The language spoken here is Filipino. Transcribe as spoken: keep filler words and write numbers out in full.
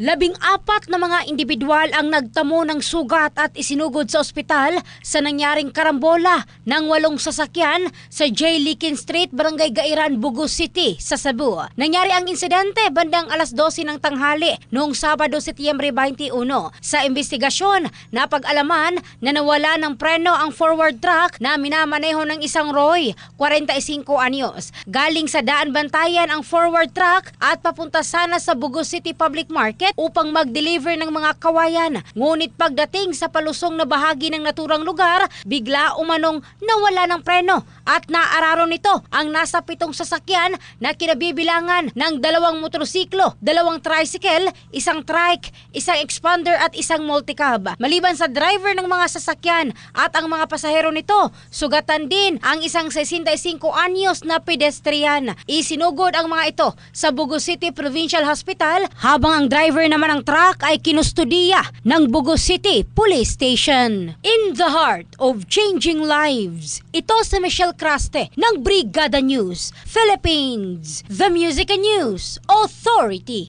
Labing apat na mga individual ang nagtamo ng sugat at isinugod sa ospital sa nangyaring karambola ng walong sasakyan sa J. Likin Street, Barangay Gairan, Bugos City, sa Cebu. Nangyari ang insidente bandang alas dose ng tanghali noong Sabado, Setyembre twenty-one. Sa investigasyon, napag-alaman na nawala ng preno ang forward truck na minamaneho ng isang Roy, forty-five anyos. Galing sa daan bantayan ang forward truck at papunta sana sa Bugos City Public Market upang mag-deliver ng mga kawayan. Ngunit pagdating sa palusong na bahagi ng naturang lugar, bigla umanong nawala ng preno at naararo nito ang nasa pitong sasakyan na kinabibilangan ng dalawang motorsiklo, dalawang tricycle, isang trike, isang expander at isang multicab. Maliban sa driver ng mga sasakyan at ang mga pasahero nito, sugatan din ang isang sesenta-y-singko anyos na pedestrian. Isinugod ang mga ito sa Bugos City Provincial Hospital habang ang driver naman ng truck ay kinustudiya ng Bugos City Police Station. In the heart of changing lives, ito si Michelle Craste ng Brigada News, Philippines, the Music and News Authority.